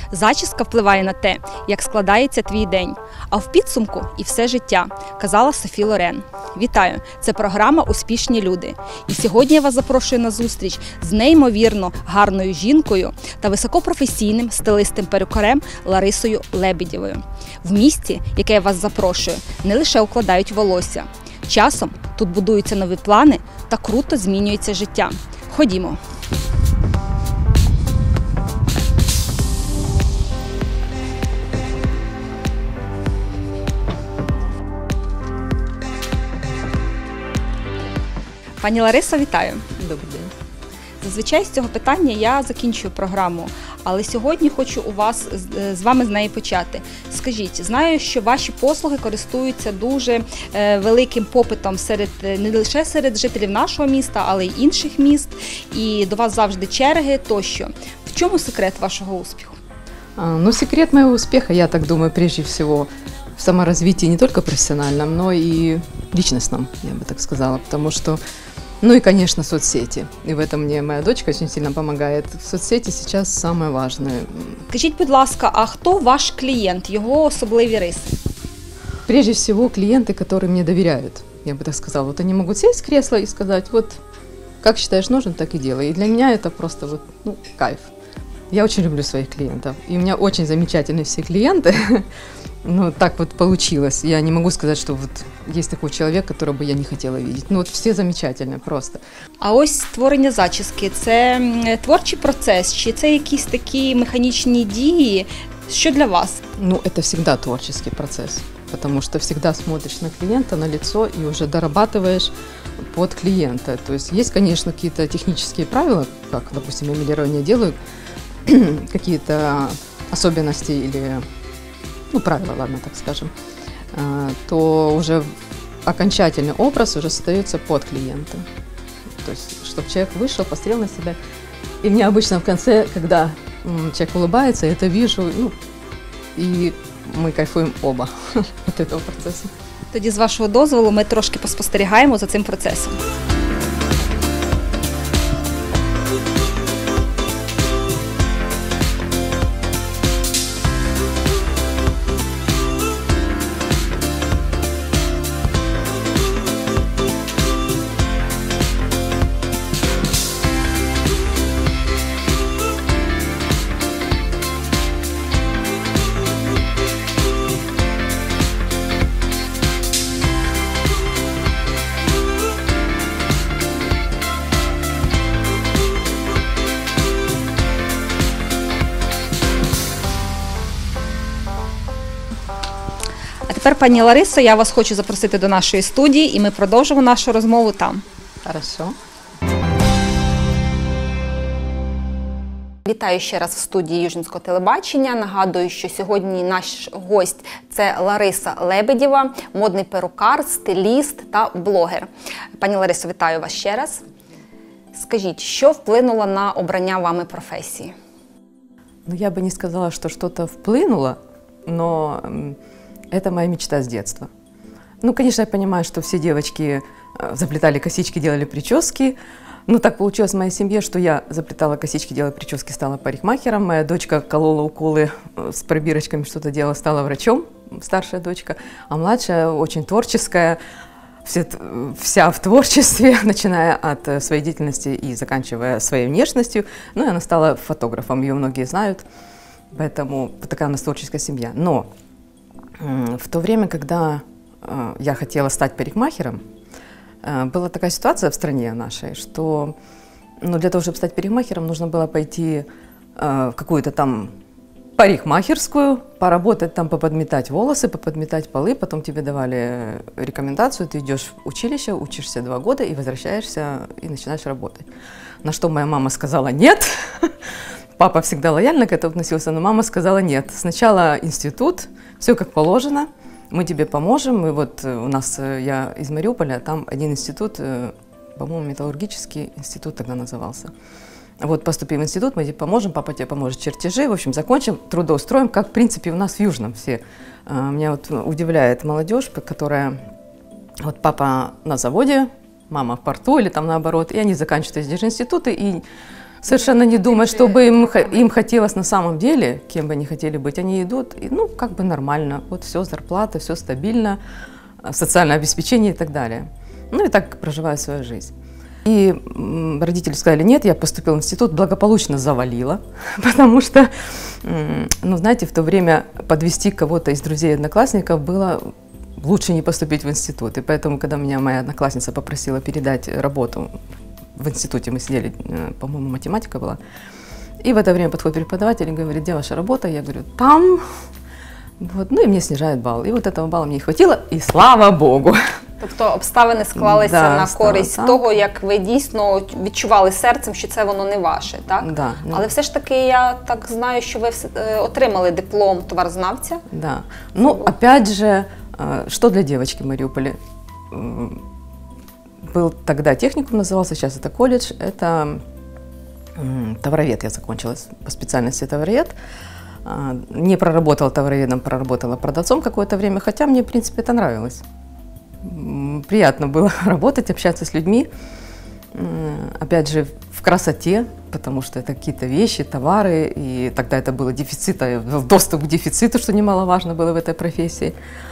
Зачіска впливає на те, як складається твій день, а в підсумку і все життя, казала Софі Лорен. Вітаю! Це програма «Успішні люди». І сьогодні я вас запрошую на зустріч з неймовірно гарною жінкою та високопрофесійним стилистом-перукарем Ларисою Лебедєвою. В місті, яке я вас запрошую, не лише укладають волосся. Часом тут будуються нові плани та круто змінюється життя. Ходімо! Пані Ларисо, вітаю! Добрий день. Зазвичай з цього питання я закінчую програму, але сьогодні хочу з вами з неї почати. Скажіть, знаю, що ваші послуги користуються дуже великим попитом не лише серед жителів нашого міста, але й інших міст, і до вас завжди черги тощо. В чому секрет вашого успіху? Секрет моего успеха, я так думаю, прежде всего в саморазвитии не только профессиональном, но и личностном, я бы так сказала, потому что, и, конечно, соцсети. И в этом мне моя дочка очень сильно помогает. Соцсети сейчас самое важное. Скажіть, будь ласка, а хто ваш клієнт, його особливі риси? Прежде всего, клиенты, которые мне доверяют, я бы так сказала. Вот они могут сесть в кресло и сказать, вот, как считаешь нужным, так и делай. И для меня это просто кайф. Я очень люблю своих клиентов. И у меня очень замечательные все клиенты. Так вот получилось. Я не могу сказать, что вот есть такой человек, которого бы я не хотела видеть. Все замечательные просто. А ось створення зачіски – це творчий процес, чи це якісь такі механічні дії? Що для вас? Это всегда творческий процесс, потому что всегда смотришь на клиента, на лицо и уже дорабатываешь под клиента. То есть, конечно, какие-то технические правила, как, допустим, я милирование делаю, какие-то особенности или, правила, ладно, так скажем, то уже окончательный образ уже создается под клиента. То есть, чтобы человек вышел, посмотрел на себя. И мне обычно в конце, когда человек улыбается, я это вижу, и мы кайфуем оба от этого процесса. Тоді, з вашого дозволу, ми трошки поспостерігаємо за цим процесом. Тепер, пані Ларисо, я вас хочу запросити до нашої студії, і ми продовжимо нашу розмову там. Хорошо. Вітаю ще раз в студії Южинського телебачення. Нагадую, що сьогодні наш гость – це Лариса Лебедєва, модний перукар, стиліст та блогер. Пані Ларисо, вітаю вас ще раз. Скажіть, що вплинуло на обрання вами професії? Я бы не сказала, что что-то вплынуло, но это моя мечта с детства. Конечно, я понимаю, что все девочки заплетали косички, делали прически. Так получилось в моей семье, что я заплетала косички, делала прически, стала парикмахером. Моя дочка колола уколы с пробирочками, что-то делала, стала врачом, старшая дочка. А младшая очень творческая, вся в творчестве, начиная от своей деятельности и заканчивая своей внешностью. И она стала фотографом, ее многие знают. Поэтому вот такая у нас творческая семья. Но в то время, когда я хотела стать парикмахером, была такая ситуация в стране нашей, что для того, чтобы стать парикмахером, нужно было пойти в какую-то там парикмахерскую, поработать там, поподметать волосы, поподметать полы, потом тебе давали рекомендацию, ты идешь в училище, учишься 2 года и возвращаешься и начинаешь работать. На что моя мама сказала «нет». Папа всегда лояльно к этому относился, но мама сказала «нет». Сначала институт, все как положено, мы тебе поможем. И вот у нас, я из Мариуполя, там один институт, по-моему, металлургический институт тогда назывался. Вот поступи в институт, мы тебе поможем, папа тебе поможет чертежи, в общем, закончим, трудоустроим, как, в принципе, у нас в Южном все. Меня вот удивляет молодежь, которая, вот папа на заводе, мама в порту или там наоборот, и они заканчивают эти же институты и Совершенно не думая, чтобы им хотелось на самом деле, кем бы они хотели быть, они идут, и, ну, как бы нормально, вот все, зарплата, все стабильно, социальное обеспечение и так далее. Ну и так проживаю свою жизнь. И родители сказали, нет, я поступила в институт, благополучно завалила, потому что, ну, знаете, в то время подвести кого-то из друзей одноклассников было лучше не поступить в институт. И поэтому, когда меня моя одноклассница попросила передать работу, в институте мы сидели, по-моему, математика была, и в это время подходит преподаватель и говорит, где ваша работа? Я говорю, там. Вот, ну и мне снижают балл. І от этого балла мені хватило, і слава Богу. Тобто обставини склалися на користь того, як ви дійсно відчували серцем, що це воно не ваше, так? Да. Але все ж таки, я так знаю, що ви отримали диплом товарознавця. Да. Ну, опять же, что для девочки в Мариуполе? Был тогда техникум, назывался, сейчас это колледж, это товаровед я закончила по специальности товаровед. Не проработала товароведом, проработала продавцом какое-то время, хотя мне, в принципе, это нравилось. Приятно было работать, общаться с людьми, опять же, в красоте, потому что это какие-то вещи, товары, и тогда это было дефицит, доступ к дефициту, что немаловажно было в этой профессии.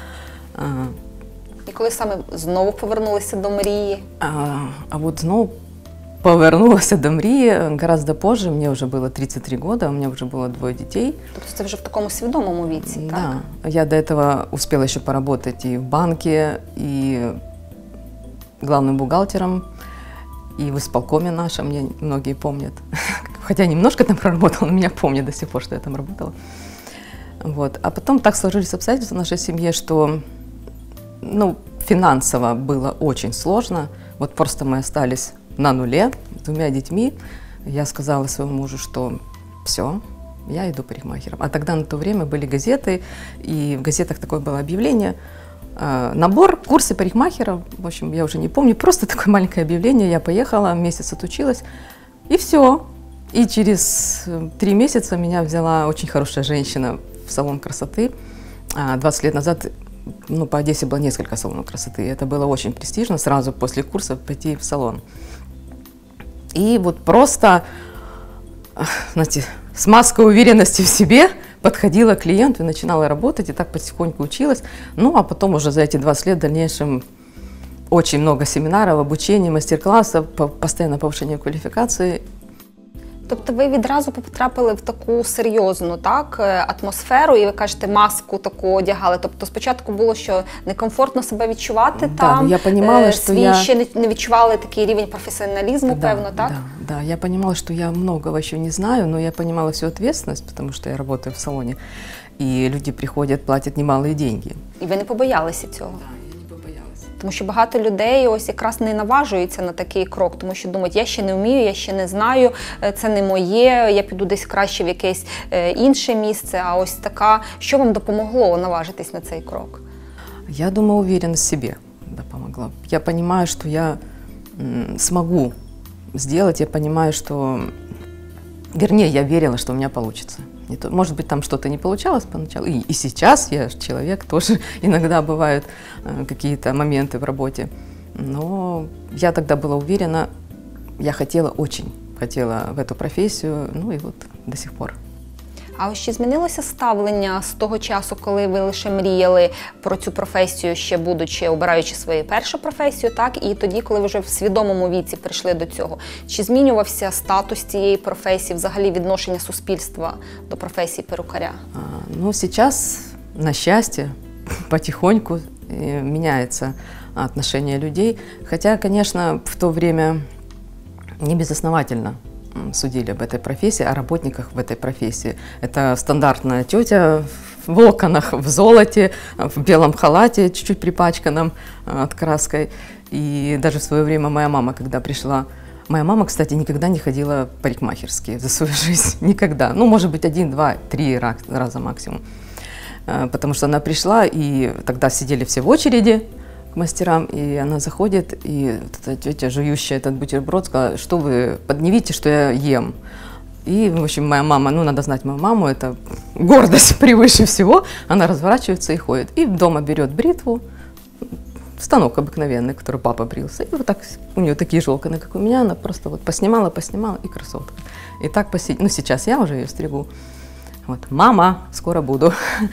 І коли саме знову повернулися до мрії? А вот знову повернулась до мрії гораздо позже, мне уже было 33 года, у меня уже было 2 детей. Тобто це вже в такому свідомому віці, так? Да, я до этого успела еще поработать и в банке, и главным бухгалтером, и в исполкоме нашем, меня многие помнят. Хотя немножко там проработала, но меня помнят до сих пор, что я там работала. Вот. А потом так сложились обстоятельства в нашей семье, что, ну, финансово было очень сложно. Вот просто мы остались на нуле с 2 детьми. Я сказала своему мужу, что все, я иду парикмахером. А тогда на то время были газеты, и в газетах такое было объявление, набор, курсы парикмахеров, в общем, я уже не помню, просто такое маленькое объявление, я поехала, месяц отучилась, и все. И через 3 месяца меня взяла очень хорошая женщина в салон красоты. 20 лет назад, ну, по Одессе было несколько салонов красоты, и это было очень престижно, сразу после курса пойти в салон. И вот просто, знаете, с маской уверенности в себе подходила к клиенту и начинала работать, и так потихоньку училась. Ну, а потом уже за эти 20 лет в дальнейшем очень много семинаров, обучений, мастер-классов, постоянное повышение квалификации. Тобто ви відразу потрапили в таку серйозну, так, атмосферу, і ви кажете, маску таку одягали. Тобто спочатку було, що некомфортно себе відчувати там, я понимала, что ще не відчували такий рівень професіоналізму, певно, так? Да, я понимала, что я многого еще не знаю, но я понимала всю ответственность, потому что я работаю в салоне, и люди приходят, платят немалые деньги. І ви не побоялися цього? Тому що багато людей ось якраз не наважуються на такий крок, тому що думають, я ще не вмію, я ще не знаю, це не моє, я піду десь краще в якесь інше місце, а ось така, що вам допомогло наважитись на цей крок? Я думаю, уверенность в себе помогла. Я понимаю, что я смогу сделать, я понимаю, что, вернее, я верила, что у меня получится. Может быть, там что-то не получалось поначалу, и сейчас я человек, тоже иногда бывают какие-то моменты в работе, но я тогда была уверена, я хотела, очень хотела в эту профессию, ну и вот до сих пор. А ось чи змінилося ставлення з того часу, коли ви лише мріяли про цю професію, ще будучи, обираючи свою першу професію, так, і тоді, коли ви вже в свідомому віці прийшли до цього? Чи змінювався статус цієї професії, взагалі відношення суспільства до професії перукаря? Ну, сейчас, на счастье, потихоньку меняется отношение людей. Хотя, конечно, в то время не безосновательно судили об этой профессии, о работниках в этой профессии. Это стандартная тетя в локонах, в золоте, в белом халате, чуть-чуть припачканном краской. И даже в свое время моя мама, когда пришла, моя мама, кстати, никогда не ходила в парикмахерские за свою жизнь, никогда. Ну, может быть, 1, 2, 3 раза максимум. Потому что она пришла, и тогда сидели все в очереди к мастерам, и она заходит, и эта тетя, жующая этот бутерброд, сказала, что вы, не видите, что я ем? И, в общем, моя мама, ну, надо знать мою маму, это гордость превыше всего, она разворачивается и ходит. И дома берет бритву, станок обыкновенный, который папа брился, и вот так, у нее такие же локоны, как у меня, она просто вот поснимала, и красотка. И так ну сейчас я уже ее стригу. Вот, мама, скоро буду.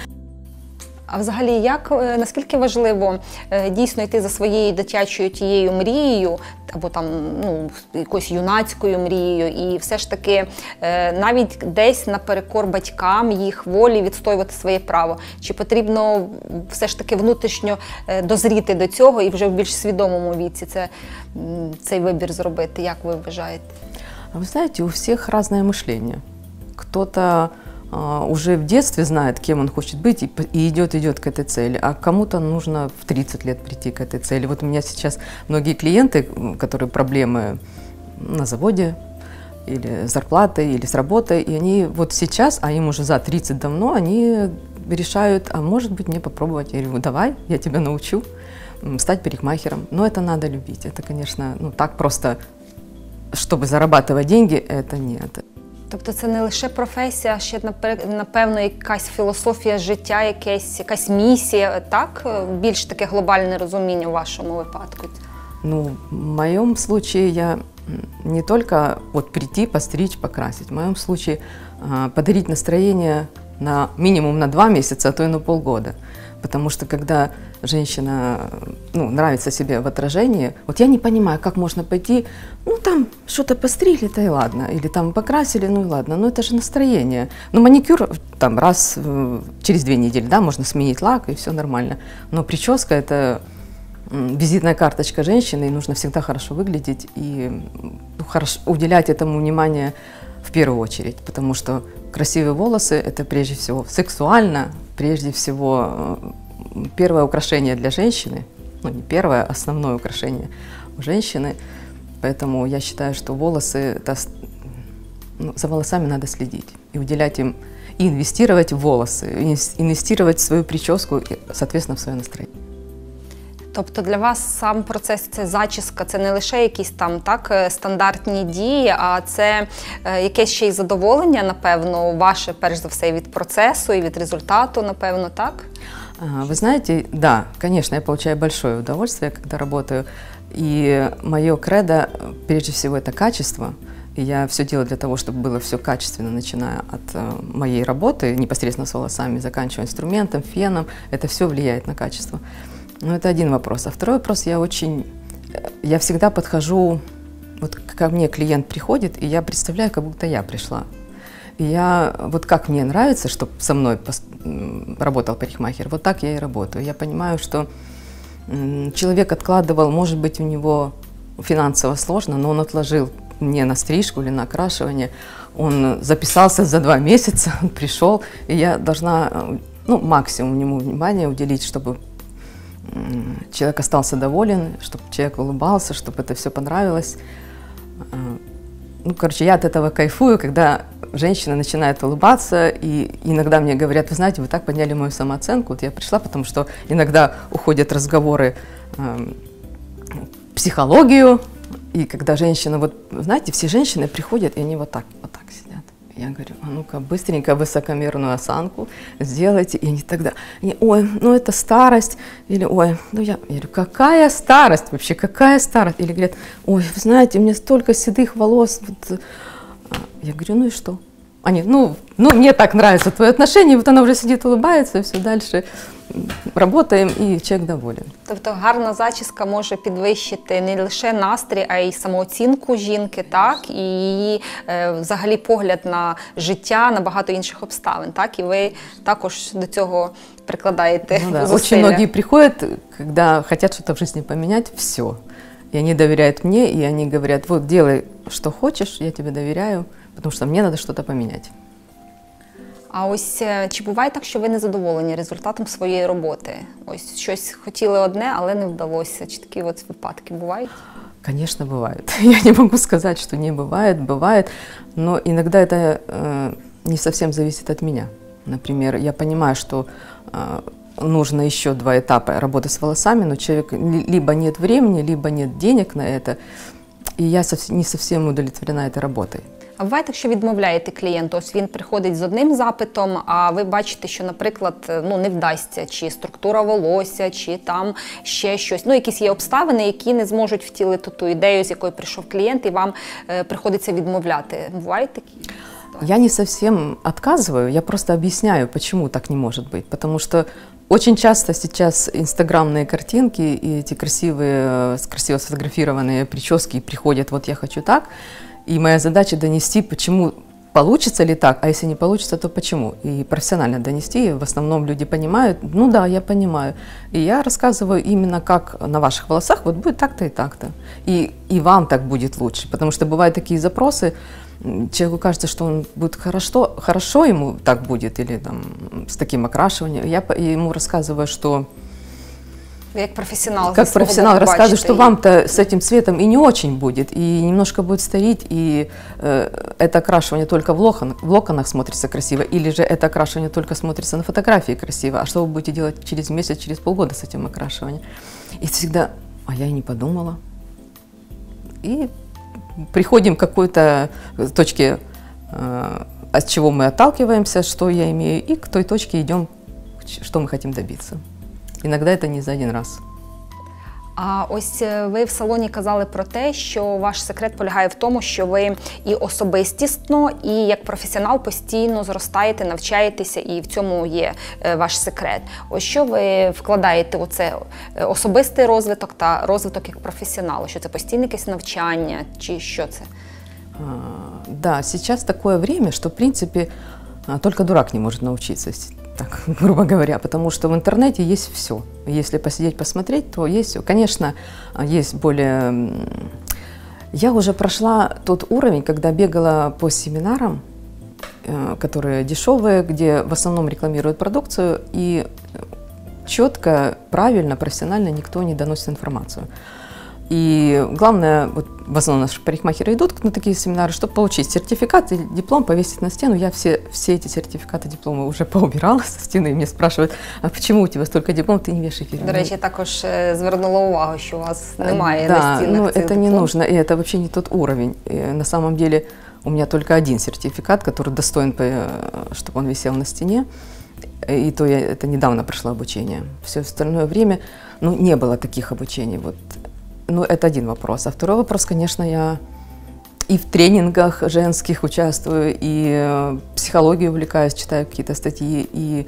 А взагалі, наскільки важливо дійсно йти за своєю дитячою тією мрією, або там, ну, якоюсь юнацькою мрією, і все ж таки навіть десь наперекор батькам, їх волі відстоювати своє право? Чи потрібно все ж таки внутрішньо дозріти до цього і вже в більш свідомому віці цей вибір зробити? Як ви вважаєте? Вы знаете, у всех разное мышление. Кто-то уже в детстве знает, кем он хочет быть, и идет к этой цели, а кому-то нужно в 30 лет прийти к этой цели. Вот у меня сейчас многие клиенты, которые проблемы на заводе, или с зарплатой, или с работой, и они вот сейчас, а им уже за 30 давно, они решают, а может быть мне попробовать. Я говорю, давай, я тебя научу стать парикмахером. Но это надо любить. Это, конечно, ну так просто, чтобы зарабатывать деньги, это нет. Тобто це не лише професія, а ще, напевно, якась філософія життя, якась місія, так? Більш таке глобальне розуміння в вашому випадку? Ну, в моем случае я не только вот прийти, постричь, покрасить. В моем случае подарить настроение на минимум на 2 месяца, а то и на полгода. Потому что когда женщина, ну, нравится себе в отражении, вот я не понимаю, как можно пойти, ну там что-то постригли, то и ладно, или там покрасили, ну и ладно, но это же настроение. Ну маникюр там раз через 2 недели, да, можно сменить лак и все нормально. Но прическа это визитная карточка женщины, и нужно всегда хорошо выглядеть и хорошо уделять этому внимание в первую очередь, потому что красивые волосы – это прежде всего сексуально, прежде всего первое украшение для женщины, ну не первое, а основное украшение у женщины, поэтому я считаю, что волосы, ну, за волосами надо следить и уделять им, и инвестировать в волосы, инвестировать в свою прическу и, соответственно, в свое настроение. Тобто для вас сам процес, це зачіска, це не лише якісь там так стандартні дії, а це якесь ще й задоволення, напевно, ваше, перш за все, від процесу і від результату, напевно, так? Вы знаете, да, конечно, я получаю большое удовольствие, когда работаю, и мое кредо, прежде всего, это качество. И я все делаю для того, чтобы было все качественно, начиная от моей работы, непосредственно с волосами, заканчивая инструментом, феном, это все влияет на качество. Ну, это один вопрос. А второй вопрос, я всегда подхожу, вот ко мне клиент приходит, и я представляю, как будто я пришла. И вот как мне нравится, чтобы со мной работал парикмахер, вот так я и работаю. Я понимаю, что человек откладывал, может быть, у него финансово сложно, но он отложил мне на стрижку или на окрашивание, он записался за 2 месяца, он пришел, и я должна, ну, максимум ему внимания уделить, чтобы человек остался доволен, чтобы человек улыбался, чтобы это все понравилось. Ну, короче, я от этого кайфую, когда женщина начинает улыбаться, и иногда мне говорят, вы знаете, вы так подняли мою самооценку. Вот я пришла, потому что иногда уходят разговоры в психологию, и когда женщина, вот, знаете, все женщины приходят, и они вот так сидят. Я говорю, а ну-ка, быстренько высокомерную осанку сделайте. И они тогда, ой, ну это старость. Или, ой, ну я говорю, какая старость вообще, какая старость? Или говорят, ой, вы знаете, у меня столько седых волос. Вот. Я говорю, ну и что? Они, ну, мне так нравится твое отношение. Вот она уже сидит, улыбается, и все дальше работаем, і чоловік доволен. Тобто гарна зачіска може підвищити не лише настрій, а й самооцінку жінки, так? І її взагалі погляд на життя, на багато інших обставин, так? І ви також до цього прикладаєте зусилля. Очень многие приходят, когда хотят что-то в жизни поменять, все. И они доверяют мне, и они говорят, вот делай, что хочешь, я тебе доверяю, потому что мне надо что-то поменять. А ось чи буває так, що ви не задоволені результатом своєї роботи? Ось щось хотіли одне, але не вдалося. Чи такі от випадки бувають? Конечно, бывает. Я не могу сказать, что не бывает, бывает, но иногда это не совсем зависит от меня. Например, я понимаю, что нужно еще 2 этапа работы с волосами, но человек либо нет времени, либо нет денег на это, и я не совсем удовлетворена этой работой. А буває так, що відмовляєте клієнту, ось він приходить з одним запитом, а ви бачите, що, наприклад, не вдасться, чи структура волосся, чи там ще щось. Якісь є обставини, які не зможуть втілити ту ідею, з якою прийшов клієнт, і вам приходиться відмовляти. Бувають такі? Я не совсем отказываю, я просто объясняю, почему так не может быть. Потому что очень часто сейчас инстаграмные картинки и эти красиво сфотографированные прически приходят, вот я хочу так. И моя задача донести, почему, получится ли так, а если не получится, то почему. И профессионально донести, и в основном люди понимают, ну да, я понимаю. И я рассказываю именно, как на ваших волосах вот будет так-то и так-то. И вам так будет лучше, потому что бывают такие запросы, человеку кажется, что он будет хорошо ему так будет, или там с таким окрашиванием. Я ему рассказываю, что... Как профессионал рассказываю, что вам-то с этим цветом и не очень будет, и немножко будет стареть, и это окрашивание только в локонах смотрится красиво, или же это окрашивание только смотрится на фотографии красиво, а что вы будете делать через месяц, через полгода с этим окрашиванием? И всегда, а я и не подумала. И приходим к какой-то точке, от чего мы отталкиваемся, что я имею, и к той точке идем, что мы хотим добиться. Иногда это не за один раз. А ось ви в салоні казали про те, що ваш секрет полягає в тому, що ви і особистісно, і як професіонал постійно зростаєте, навчаєтеся, і в цьому є ваш секрет. Ось що ви вкладаєте у це особистий розвиток та розвиток як професіоналу? Що це постійне якесь навчання, чи що це? Да, сейчас такое время, что, в принципе, только дурак не может научиться, так, грубо говоря, потому что в интернете есть все. Если посидеть, посмотреть, то есть все. Конечно, есть более... Я уже прошла тот уровень, когда бегала по семинарам, которые дешевые, где в основном рекламируют продукцию, и четко, правильно, профессионально никто не доносит информацию. И главное, вот в основном наши парикмахеры идут на такие семинары, чтобы получить сертификат или диплом, повесить на стену. Я все эти сертификаты, дипломы уже поубирала со стены, и мне спрашивают, а почему у тебя столько дипломов, ты не вешай фирму? До речі, я також звернула увагу, що у вас немає на стінах цих это не нужно, и это вообще не тот уровень. И на самом деле у меня только один сертификат, который достоин, чтобы он висел на стене. И то это недавно прошло обучение. Все остальное время, не было таких обучений. Вот. Это один вопрос. А второй вопрос, конечно, я и в тренингах женских участвую, и психологией увлекаюсь, читаю какие-то статьи, и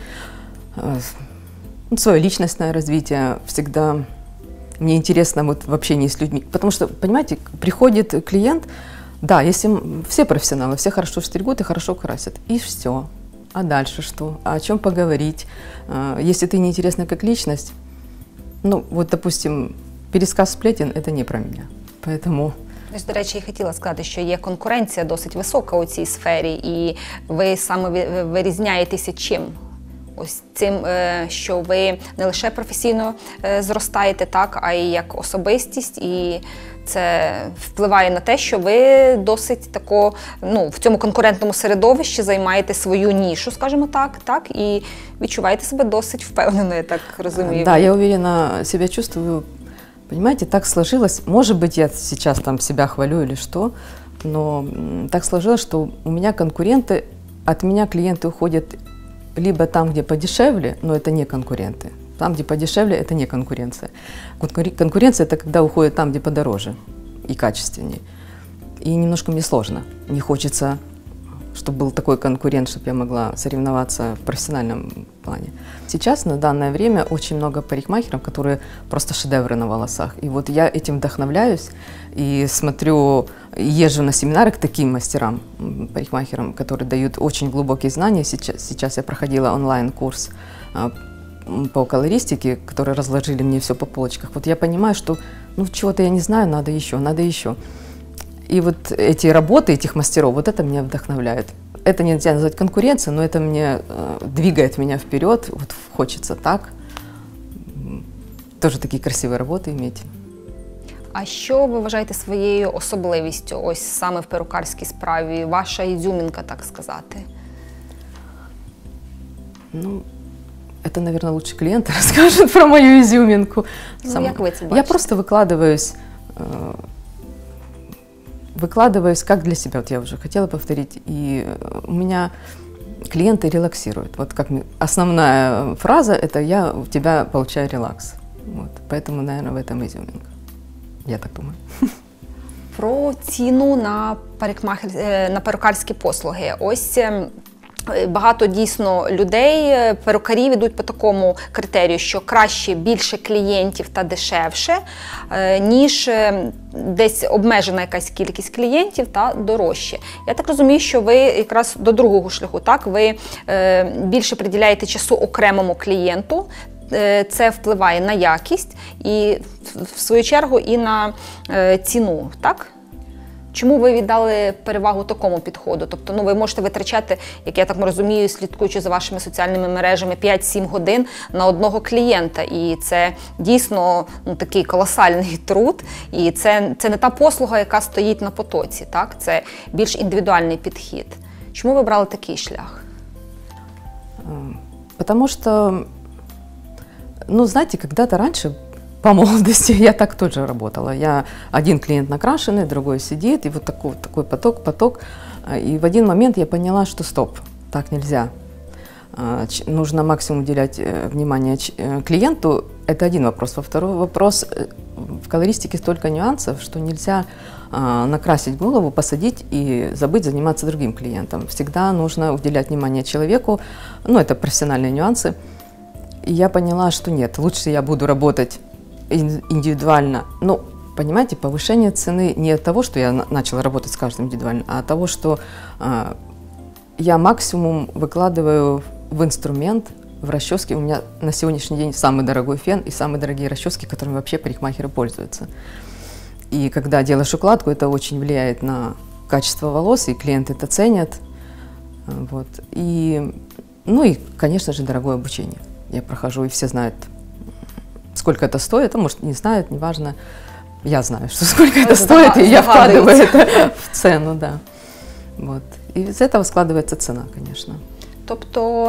свое личностное развитие всегда мне интересно вот в общении с людьми. Потому что, понимаете, приходит клиент, да, если все профессионалы, все хорошо стригут и хорошо красят, и все. А дальше что? О чем поговорить? Если ты неинтересна как личность, вот, допустим, пересказ сплетен – це не про мене. Поэтому... До речі, я хотіла сказати, що є конкуренція досить висока у цій сфері, і ви саме вирізняєтеся чим? Ось цим, що ви не лише професійно зростаєте, так, а й як особистість, і це впливає на те, що ви досить в цьому конкурентному середовищі займаєте свою нішу, скажімо так, і відчуваєте себе досить впевнено, я так розумію. Да, я уверенно себя чувствую. Понимаете, так сложилось, может быть, я сейчас там себя хвалю или что, но так сложилось, что у меня конкуренты, от меня клиенты уходят либо там, где подешевле, но это не конкуренты. Там, где подешевле, это не конкуренция. Конкуренция – это когда уходят там, где подороже и качественнее. И немножко мне сложно. Не хочется, чтобы был такой конкурент, чтобы я могла соревноваться в профессиональном плане. Сейчас, на данное время, очень много парикмахеров, которые просто шедевры на волосах. И вот я этим вдохновляюсь и смотрю, езжу на семинары к таким мастерам, парикмахерам, которые дают очень глубокие знания. Сейчас я проходила онлайн-курс по колористике, которые разложили мне все по полочках. Вот я понимаю, что чего-то я не знаю, надо еще. И вот эти работы этих мастеров, вот это меня вдохновляет. Это нельзя назвать конкуренцией, но это двигает меня вперед, вот хочется так. Тоже такие красивые работы иметь. А що ви вважаєте своєю особливістю, ось саме в перукарській справі, ваша ізюмінка, так сказати? Это, наверное, лучше клиенты расскажут про мою изюминку. Як ви це бачите? Я просто выкладываюсь выкладываюсь как для себя, вот я уже хотела повторить, и у меня клиенты релаксируют. Вот как основная фраза – это «я у тебя получаю релакс». Вот. Поэтому, наверное, в этом изюминка. Я так думаю. Про ціну на перукарські послуги. Ось багато дійсно людей, перукарів ідуть по такому критерію, що краще більше клієнтів та дешевше, ніж десь обмежена якась кількість клієнтів та дорожче. Я так розумію, що ви якраз до другого шляху, так? Ви більше приділяєте часу окремому клієнту, це впливає на якість і, в свою чергу, і на ціну, так? Чому ви віддали перевагу такому підходу? Тобто, ви можете витрачати, як я так розумію, слідкуючи за вашими соціальними мережами, 5-7 годин на одного клієнта. І це дійсно такий колосальний труд. І це не та послуга, яка стоїть на потоці, так? Це більш індивідуальний підхід. Чому ви брали такий шлях? Потому что, знаете, когда-то раньше, по молодости, я так тоже работала. Я один клиент накрашенный, другой сидит, и вот такой поток. И в один момент я поняла, что стоп, так нельзя. Нужно максимум уделять внимание клиенту. Это один вопрос. Во второй вопрос, в колористике столько нюансов, что нельзя накрасить голову, посадить и забыть заниматься другим клиентом. Всегда нужно уделять внимание человеку. Это профессиональные нюансы. И я поняла, что нет, лучше я буду работать индивидуально. Понимаете, повышение цены не от того, что я начала работать с каждым индивидуально, а от того, что я максимум выкладываю в инструмент, в расчески. У меня на сегодняшний день самый дорогой фен и самые дорогие расчески, которыми вообще парикмахеры пользуются. И когда делаешь укладку, это очень влияет на качество волос, и клиенты это ценят. Вот. И, конечно же, дорогое обучение. Я прохожу, и все знают, сколько это стоит, может, не знают, неважно. Я знаю, что сколько это стоит, и я вкладываю это в цену, да. Вот. И из этого складывается цена, конечно. Тобто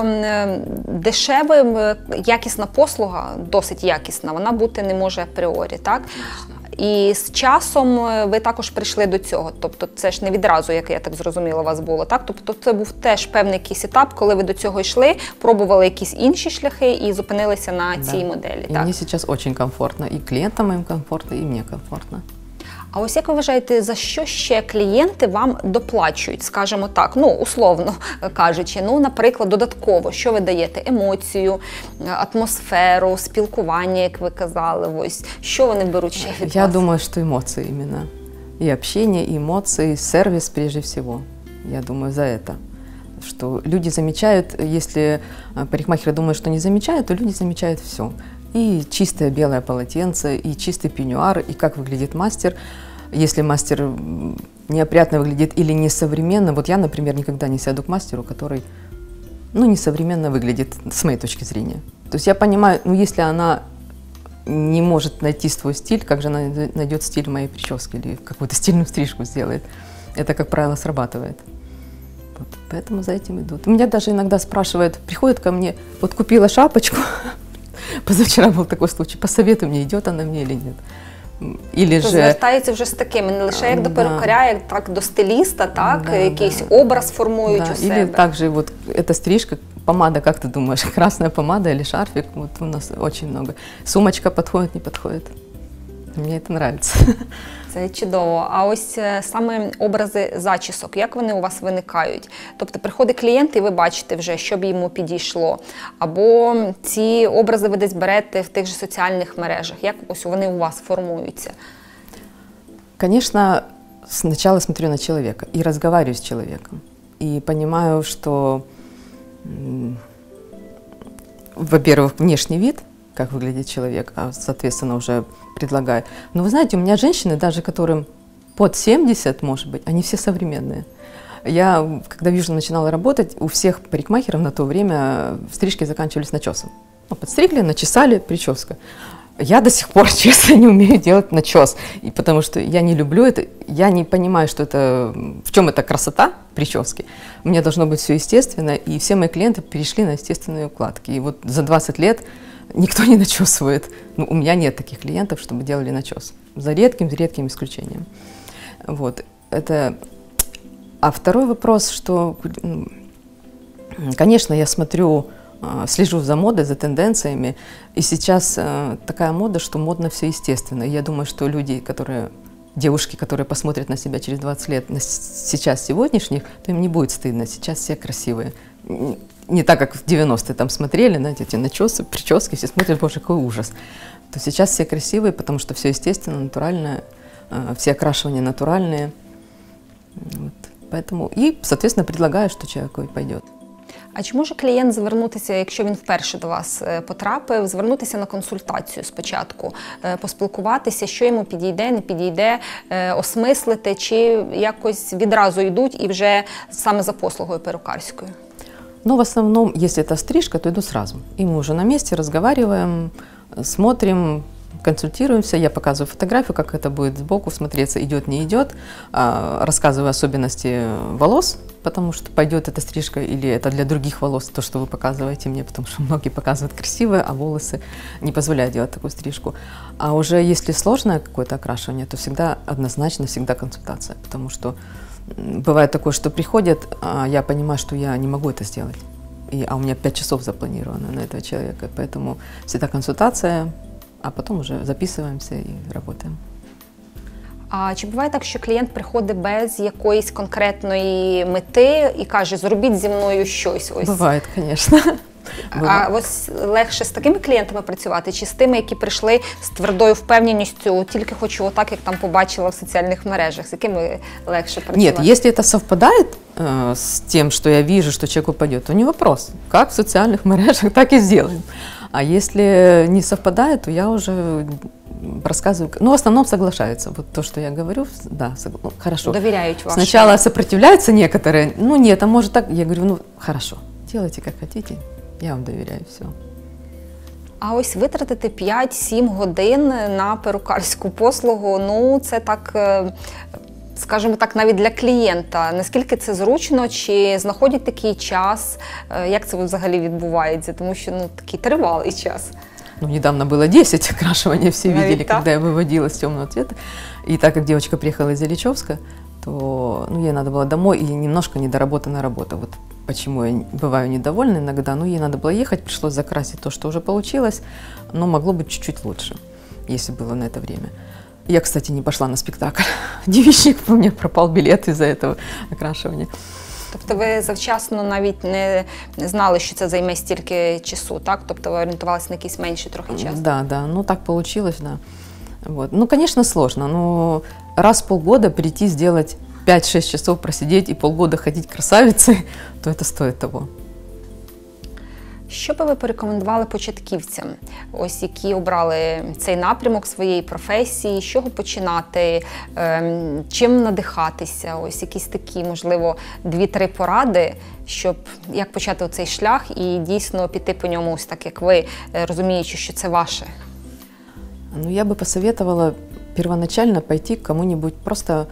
дешевим якісна послуга, досить якісна, вона бути не може апріорі, так? І з часом ви також прийшли до цього, тобто це ж не відразу, як я так зрозуміла, у вас було, так? Тобто це був теж певний якийсь етап, коли ви до цього йшли, пробували якісь інші шляхи і зупинилися на цій моделі, так? Мені зараз дуже комфортно, і клієнтам їм комфортно, і мені комфортно. А ось як ви вважаєте, за що ще клієнти вам доплачують, скажімо так, условно кажучи, наприклад, додатково, що ви даєте? Емоцію, атмосферу, спілкування, як ви казали, ось, що вони беруть ще від вас? Я думаю, что эмоции именно. И общение, и эмоции, сервис прежде всего. Я думаю, за это. Что люди замечают, если парикмахеры думают, что не замечают, то люди замечают все. И чистое белое полотенце, и чистый пеньюар, и как выглядит мастер. Если мастер неопрятно выглядит или несовременно, вот я, например, никогда не сяду к мастеру, который, несовременно выглядит, с моей точки зрения. То есть я понимаю, если она не может найти свой стиль, как же она найдет стиль моей прически или какую-то стильную стрижку сделает. Это, как правило, срабатывает. Вот, поэтому за этим идут. Меня даже иногда спрашивают, приходят ко мне, вот купила шапочку, позавчера был такой случай, посоветуй мне, идет она мне или нет. Или то же... звертаються вже з такими, не лише як до перукаря, як так до стиліста, так? Якийсь образ формують у себе. Или также вот эта стрижка, помада, как ты думаешь, красная помада или шарфик, вот у нас очень много. Сумочка подходит, не подходит. Мне это нравится. Це чудово. А ось саме образи зачісок, як вони у вас виникають? Тобто приходить клієнт і ви бачите вже, що б йому підійшло. Або ці образи ви десь берете в тих же соціальних мережах. Як ось вони у вас формуються? Конечно, сначала смотрю на человека и разговариваю с человеком. И понимаю, что, во-первых, внешний вид, как выглядит человек, а, соответственно, уже предлагаю. Но вы знаете, у меня женщины, даже которым под 70, может быть, они все современные. Я, когда в Южном начинала работать, у всех парикмахеров на то время стрижки заканчивались начесом. Подстригли, начесали, прическа. Я до сих пор, честно, не умею делать начес, и потому что я не люблю это, я не понимаю, что это, в чем эта красота прически. У меня должно быть все естественно, и все мои клиенты перешли на естественные укладки. И вот за 20 лет никто не начесывает. У меня нет таких клиентов, чтобы делали начес. За редким исключением. Вот. это... А второй вопрос, что, конечно, я смотрю, слежу за модой, за тенденциями, и сейчас такая мода, что модно все естественно. И я думаю, что люди, девушки, которые посмотрят на себя через 20 лет, на сейчас сегодняшних, то им не будет стыдно. Сейчас все красивые. Не так, как в 90-е там смотрели, знаете, эти начесы, прически, все смотрят, боже, какой ужас. То сейчас все красивые, потому что все естественно, натуральное, все окрашивания натуральные. Вот. Поэтому, и, соответственно, предлагаю, что человеку и пойдет. А чи може клієнт звернутися, якщо він вперше до вас потрапив, звернутися на консультацію спочатку, поспілкуватися, що йому підійде, не підійде, осмислити, чи якось відразу йдуть і вже саме за послугою перукарською? Ну, в основном, если это стрижка, то иду сразу. И мы уже на месте разговариваем, смотрим, консультируемся, я показываю фотографию, как это будет сбоку смотреться, идет, не идет, рассказываю особенности волос, потому что пойдет эта стрижка или это для других волос, то, что вы показываете мне, потому что многие показывают красивые, а волосы не позволяют делать такую стрижку. А уже если сложное какое-то окрашивание, то всегда однозначно, всегда консультация, потому что бывает такое, что приходят, а я понимаю, что я не могу это сделать, а у меня 5 часов запланировано на этого человека, поэтому всегда консультация, а потом уже записываемся и работаем. А чи буває так, що клієнт приходить без якоїсь конкретної мети і каже, зробіть зі мною щось? Ось. Буває, звісно. А ось легше з такими клієнтами працювати, чи з тими, які прийшли з твердою впевненістю, тільки хочу отак, як там побачила в соціальних мережах, з якими легше працювати? Нет, если это совпадает с тем, что я вижу, что человеку пойдет, то не вопрос. Как в социальных мережах, так и сделаем. А если не совпадает, то я уже рассказываю. Ну, в основном соглашаются. Вот то, что я говорю, да, хорошо. Доверяют вам. Сначала сопротивляются некоторые. Ну, нет, а может так. Я говорю, ну, хорошо, делайте, как хотите. Я вам довіряю, все. А ось витратити 5-7 годин на перукарську послугу, ну це так, скажімо так, навіть для клієнта. Наскільки це зручно, чи знаходять такий час, як це взагалі відбувається? Тому що, ну, такий тривалий час. Ну, недавно было 10 окрашиваний, все видели, так? когда я выводила с темного цвета. И так как девочка приехала из Ильичевска, то ей надо было домой, и немножко недоработанная работа. Вот почему я бываю недовольна иногда. Ну, ей надо было ехать, пришлось закрасить то, что уже получилось, но могло быть чуть-чуть лучше, если было на это время. Я, кстати, не пошла на спектакль. Девичник, у меня пропал билет из-за этого окрашивания. Тобто ви завчасно навіть не знали, що це займе стільки часу, так? Тобто ви орієнтувалися на якийсь менший трохи час? Да, ну так получилось, да. Вот. Ну, конечно, сложно, но раз в полгода прийти, сделать 5-6 часов просидеть и полгода ходить красавицей, то это стоит того. Що би ви порекомендували початківцям, ось які обрали цей напрямок своєї професії, з чого починати, чим надихатися, ось якісь такі, можливо, 2-3 поради, щоб як почати цей шлях і дійсно піти по ньому, ось так як ви, розуміючи, що це ваше? Ну, я бы посоветовала первоначально пойти к кому-нибудь просто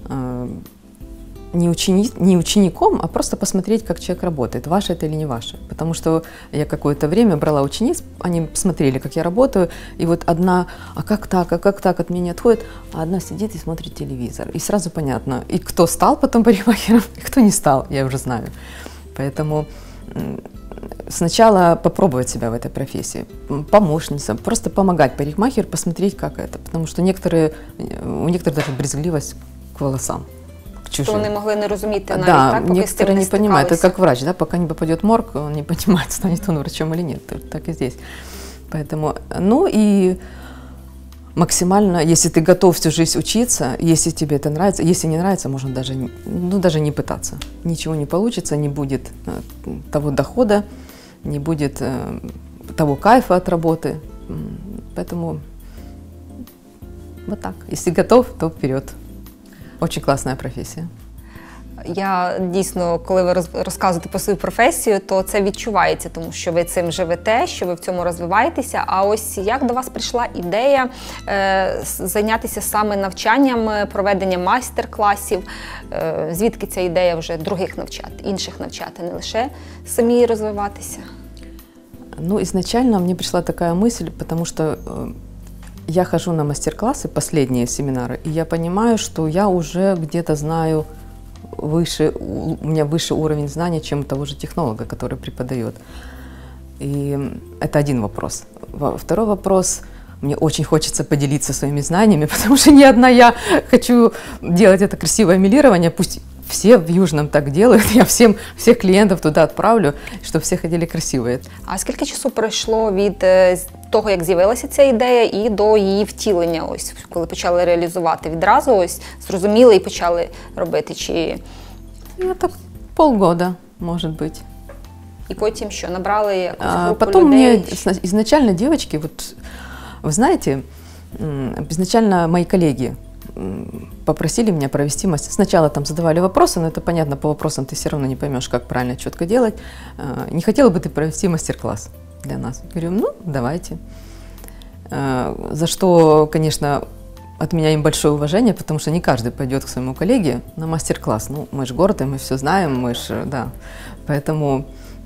не учеником, а просто посмотреть, как человек работает, ваше это или не ваше. Потому что я какое-то время брала учениц, они смотрели, как я работаю, и вот одна, а как так от меня не отходит, а одна сидит и смотрит телевизор. И сразу понятно, и кто стал потом парикмахером, и кто не стал, я уже знаю. Поэтому сначала попробовать себя в этой профессии, помощница, просто помогать парикмахеру, посмотреть, как это. Потому что у некоторых даже брезгливость к волосам. Что вони могли не розуміти навіть, да, так, поки некоторые не понимают, это как врач, да, пока не попадет в морг, он не понимает, станет он врачом или нет, так и здесь. Поэтому, ну и максимально, если ты готов всю жизнь учиться, если тебе это нравится, если не нравится, можно даже, ну, даже не пытаться. Ничего не получится, не будет того дохода, не будет того кайфа от работы. Поэтому вот так. Если готов, то вперед. Очень класна професія. Я дійсно, коли ви розказуєте про свою професію, то це відчувається, тому що ви цим живете, що ви в цьому розвиваєтеся. А ось як до вас прийшла ідея зайнятися саме навчанням, проведенням майстер-класів? Звідки ця ідея вже других навчати, інших навчати, не лише самі розвиватися? Ну, изначально мне пришла такая мысль, потому что я хожу на мастер-классы, последние семинары, и я понимаю, что я уже где-то знаю выше, у меня выше уровень знаний, чем у того же технолога, который преподает. И это один вопрос. Второй вопрос. Мне очень хочется поделиться своими знаниями, потому что не одна я хочу делать это красивое милирование. Пусть все в Южном так делают, я всех клиентов туда отправлю, чтобы все ходили красивые. А скільки часу пройшло від того, як з'явилася ця ідея, і до її втілення, ось, коли почали реалізувати? Відразу ось зрозуміли і почали робити? Чи... Ну, так полгода, может быть. І потім що, набрали якусь групу Потом людей? мне изначально девочки, вот, вы знаете, изначально мои коллеги попросили меня провести мастер. Сначала там задавали вопросы, но это понятно, по вопросам ты все равно не поймешь, как правильно, четко делать. Не хотела бы ты провести мастер-класс для нас? Говорю, ну, давайте. За что, конечно, от меня им большое уважение, потому что не каждый пойдет к своему коллеге на мастер-класс. Ну, мы же город, и мы все знаем, мы же, да. Поэтому,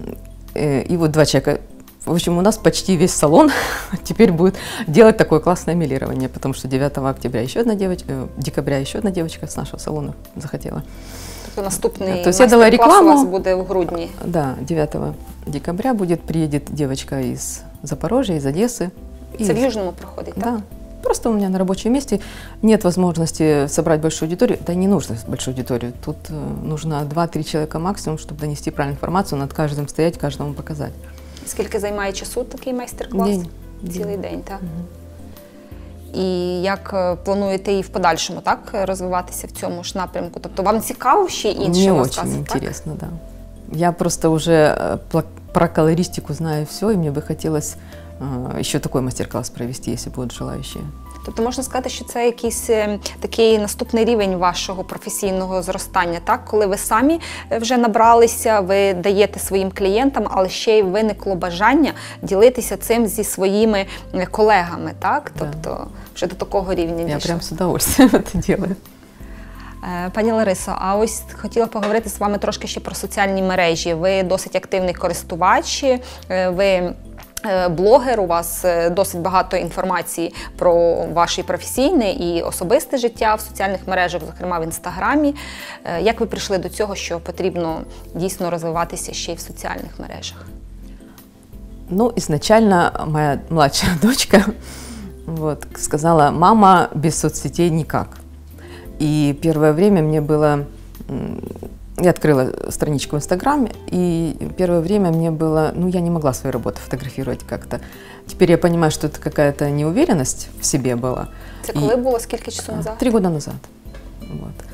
и вот 2 человека. В общем, у нас почти весь салон теперь будет делать такое классное милирование, потому что 9 октября еще одна девочка, декабря еще одна девочка с нашего салона захотела. Тобто наступний То есть я дала мастер-клас рекламу. у вас буде в грудні? Да, 9 декабря приедет девочка из Запорожья, из Одессы. Це в Южному проходить, так? Да. Просто у меня на рабочем месте нет возможности собрать большую аудиторию. Да и не нужно большую аудиторию. Тут нужно 2-3 человека максимум, чтобы донести правильную информацию, над каждым стоять, каждому показать. Скільки займає часу такий майстер-клас? День. Цілий день, так? І як плануєте і в подальшому, так, розвиватися в цьому ж напрямку? Тобто вам цікаво ще інше Мне розказувати, очень так? интересно, да. Я просто уже про колористику знаю все, и мне бы хотелось еще такой мастер-класс провести, если будут желающие. Тобто можна сказати, що це якийсь такий наступний рівень вашого професійного зростання, так? Коли ви самі вже набралися, ви даєте своїм клієнтам, але ще й виникло бажання ділитися цим зі своїми колегами, так? Тобто вже до такого рівня дійшли. Я прям с удовольствием это делаю. Пані Ларисо, а ось хотіла поговорити з вами трошки ще про соціальні мережі. Ви досить активний користувач, ви блогер, у вас досить багато інформації про ваше професійне і особисте життя в соціальних мережах, зокрема в Інстаграмі. Як ви прийшли до цього, що потрібно дійсно розвиватися ще й в соціальних мережах? Ну, изначально моя младшая дочка вот, сказала, мама, без соцсетей никак. И первое время мне было... Я открыла страничку в Инстаграме, и первое время мне было... Ну, я не могла свои работы фотографировать как-то. Теперь я понимаю, что это какая-то неуверенность в себе была. Це коли було? Скільки часу назад? 3 года назад. Вот.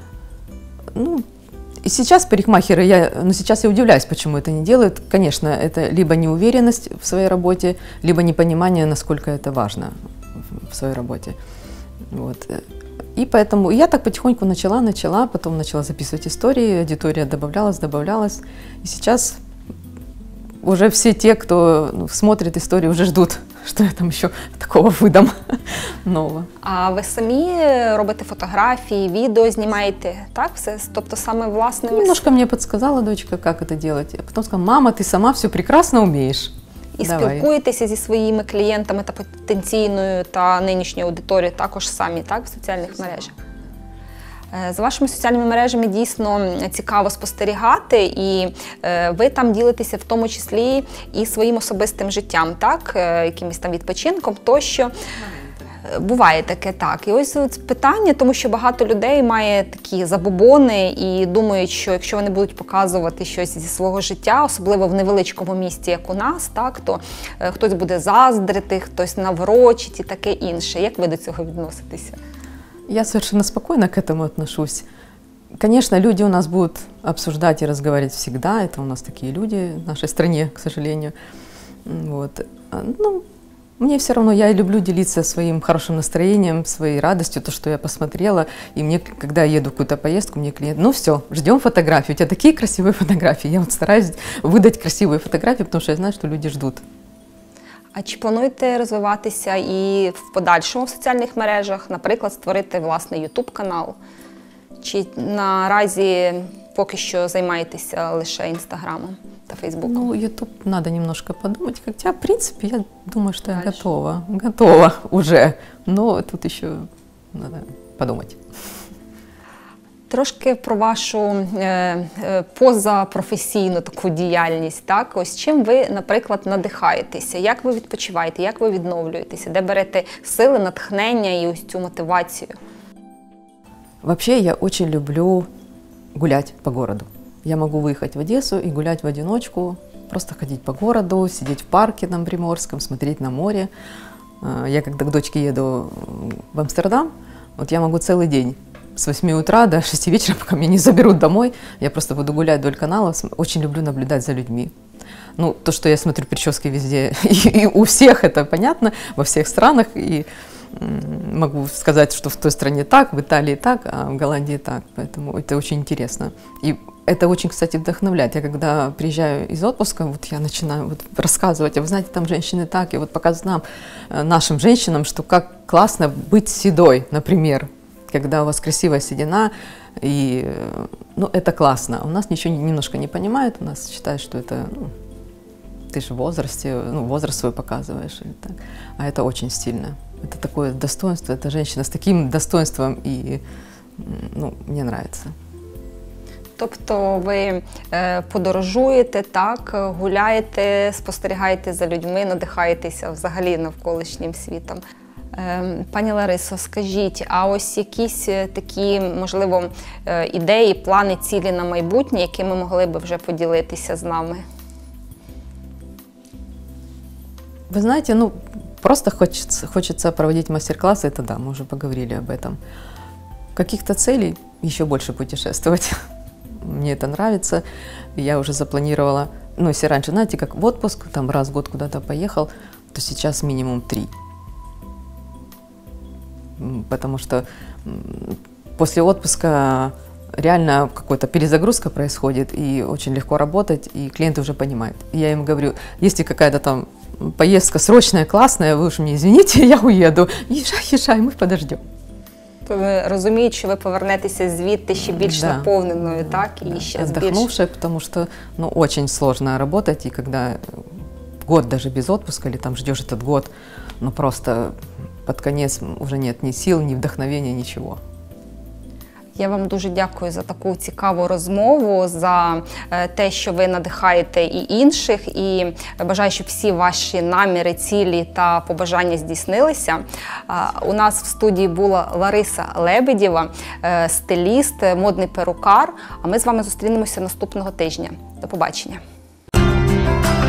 Ну, и сейчас парикмахеры, сейчас я удивляюсь, почему это не делают. Конечно, это либо неуверенность в своей работе, либо непонимание, насколько это важно в своей работе. Вот. И поэтому я так потихоньку начала, потом начала записывать истории, аудитория добавлялась. И сейчас уже все те, кто смотрит истории, уже ждут, что я там еще такого выдам нового. А ви самі робите фотографії, відео знімаєте, так? Все, тобто саме власними? Немножко мне подсказала дочка, как это делать. А потом сказала, мама, ты сама все прекрасно умеешь. І Давай. спілкуєтеся зі своїми клієнтами та потенційною та нинішньою аудиторією також самі, так, в соціальних мережах. За вашими соціальними мережами дійсно цікаво спостерігати, і ви там ділитеся в тому числі і своїм особистим життям, так, якимось там відпочинком, тощо. Буває таке, так. І ось питання, тому що багато людей має такі забобони і думають, що якщо вони будуть показувати щось зі свого життя, особливо в невеличкому місті, як у нас, так, то хтось буде заздрити, хтось наврочить і таке інше. Як ви до цього відноситеся? Я совершенно спокойно к этому отношусь. Конечно, люди у нас будут обсуждать и разговаривать всегда. Это у нас такие люди в нашей стране, к сожалению. Вот. Ну, мне все равно, я люблю делиться своим хорошим настроением, своей радостью, то, что я посмотрела. И мне, когда я еду в какую-то поездку, мне клиент, ну все, ждем фотографии. У тебя такие красивые фотографии. Я вот стараюсь выдать красивые фотографии, потому что я знаю, что люди ждут. А чи плануєте розвиватися і в подальшому в соціальних мережах, наприклад, створити власний YouTube-канал? Чи наразі поки що займаєтеся лише Інстаграмом? та Фейсбуку? Ну, YouTube надо немножко подумать. Хотя, в принципе, я думаю, что я готова уже. Но тут еще надо подумать. Трошки про вашу позапрофесійну таку діяльність. Так? Ось чим ви, наприклад, надихаєтеся? Як ви відпочиваєте? Як ви відновлюєтеся? Де берете сили, натхнення і ось цю мотивацію? Вообще, я очень люблю гулять по городу. Я могу выехать в Одессу и гулять в одиночку, просто ходить по городу, сидеть в парке на Приморском, смотреть на море. Я когда к дочке еду в Амстердам, вот я могу целый день с 8 утра до 6 вечера, пока меня не заберут домой, я просто буду гулять вдоль канала. Очень люблю наблюдать за людьми. Ну, то, что я смотрю прически везде, и у всех это понятно, во всех странах, и могу сказать, что в той стране так, в Италии так, а в Голландии так. Поэтому это очень интересно. И это очень, кстати, вдохновляет. Я когда приезжаю из отпуска, вот я начинаю вот рассказывать, а вы знаете, там женщины так, и вот показывать нам, нашим женщинам, что как классно быть седой, например, когда у вас красивая седина, и ну, это классно. У нас ничего немножко не понимают, у нас считают, что это, ну, ты же в возрасте, ну, возраст свой показываешь, или так. А это очень стильно. Это такое достоинство, это женщина с таким достоинством, и ну, мне нравится. Тобто ви подорожуєте, так, гуляєте, спостерігаєте за людьми, надихаєтеся взагалі навколишнім світом. Пані Ларисо, скажіть, а ось якісь такі, можливо, ідеї, плани, цілі на майбутнє, якими могли б вже поділитися з нами? Вы знаете, ну, просто хочется проводить мастер-классы, это да, мы уже поговорили об этом. Каких-то целей еще больше путешествовать. Мне это нравится. Я уже запланировала, ну, если раньше, знаете, как в отпуск, там раз в год куда-то поехал, то сейчас минимум 3. Потому что после отпуска реально какая-то перезагрузка происходит, и очень легко работать, и клиенты уже понимают. И я им говорю, если какая-то там поездка срочная, классная, вы уж мне извините, я уеду. Езжай, мы подождем. Розуміють, що ви повернетеся звідти ще більш наповненою, так? І ще отдохнувшая, потому что, ну, очень сложно работать, и когда год даже без отпуска, или там ждешь этот год, ну, просто под конец уже нет ни сил, ни вдохновения, ничего. Я вам дуже дякую за таку цікаву розмову, за те, що ви надихаєте і інших, і бажаю, щоб всі ваші наміри, цілі та побажання здійснилися. У нас в студії була Лариса Лебедєва, стиліст, модний перукар, а ми з вами зустрінемося наступного тижня. До побачення.